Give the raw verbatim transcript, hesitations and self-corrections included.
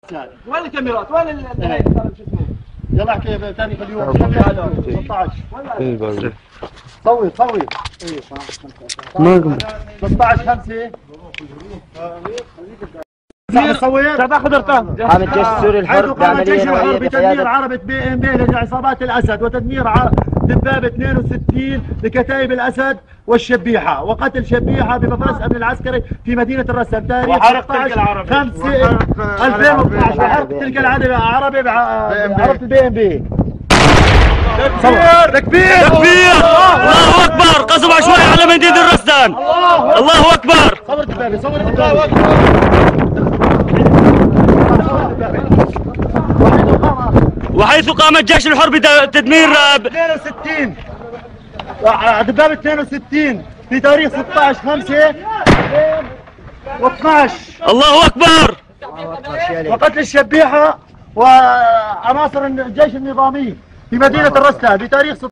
وين الكاميرات؟ وين ال شو اسمه؟ يلا احكي ثاني في اليوم ستة عشر صوت صوت ايه ستة عشر خمسة تاخذ ارتاح حامد الجيش السوري الحر بعملية نوعية بتدمير عربة بي ام بي لعصابات الاسد وتدمير دبابة اثنين وستين لكتائب الاسد والشبيحة وقتل شبيحة بمفرز امن العسكري في مدينة الرسم تاريخ وحرق تلك العربي خمسة ألفين واثني عشر وحرق تلك العربي عربي بعربة البي ام بي. تكبير تكبير تكبير الله اكبر قصف عشوائي على مدينة الرسم. الله اكبر. صور الدبابة صور الدبابة. وحيث قام الجيش الحر بتدمير اثنين وستين دبابة اثنين وستين في تاريخ ستة عشر خمسة واثني عشر. الله اكبر. وقتل الشبيحة وعناصر الجيش النظامي في مدينة الرستا بتاريخ